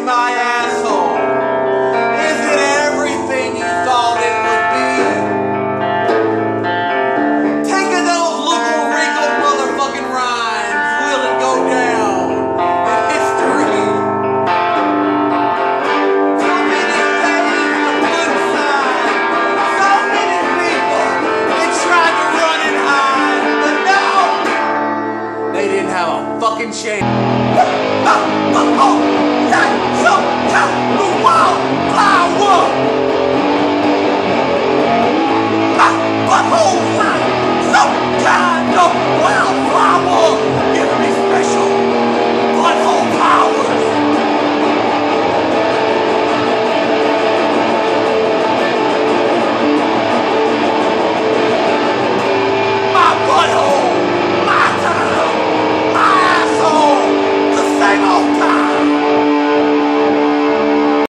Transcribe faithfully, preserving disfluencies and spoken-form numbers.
my asshole? Is it everything you thought it would be? Take of those little wrinkled motherfucking rhymes, will it go down in history? So many pages of good signs, so many people that tried to run and hide, but no, they didn't have a fucking chance. But who's some kind of well